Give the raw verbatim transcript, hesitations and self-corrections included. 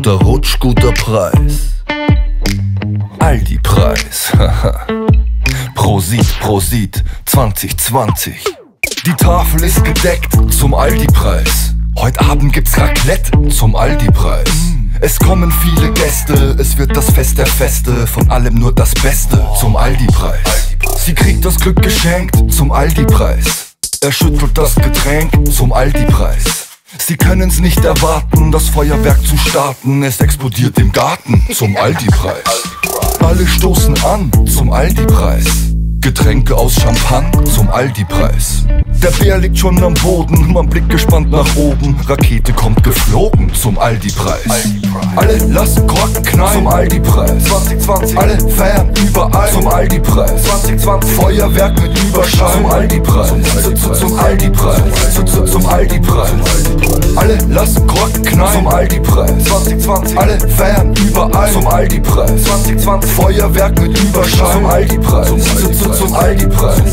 Guter Rutsch, guter Preis. Aldi-Preis, haha. Prosit, Prosit, zwanzig zwanzig. Die Tafel ist gedeckt zum Aldi-Preis. Heute Abend gibt's Raclette zum Aldi-Preis. Es kommen viele Gäste, es wird das Fest der Feste. Von allem nur das Beste zum Aldi-Preis. Sie kriegt das Glück geschenkt zum Aldi-Preis. Er schüttelt das Getränk zum Aldi-Preis. Sie können's nicht erwarten, das Feuerwerk zu starten. Es explodiert im Garten zum Aldi-Preis. Alle stoßen an zum Aldi-Preis. Getränke aus Champagne zum Aldi-Preis. Der Bär liegt schon am Boden, man blickt gespannt nach oben. Rakete kommt geflogen zum Aldi-Preis. Alle lassen Korken knallen zum Aldi-Preis. zwanzig zwanzig, alle feiern überall zum Aldi-Preis. zwanzig zwanzig, Feuerwerk mit Überschall zum Aldi-Preis. Zum Aldi-Preis, zum Aldi-Preis. Alle lassen Korken knallen zum Aldi-Preis. zwanzig zwanzig, alle feiern überall zum Aldi-Preis. zwanzig zwanzig, Feuerwerk mit Überschall zum Aldi-Preis. Zum Aldi-Preis.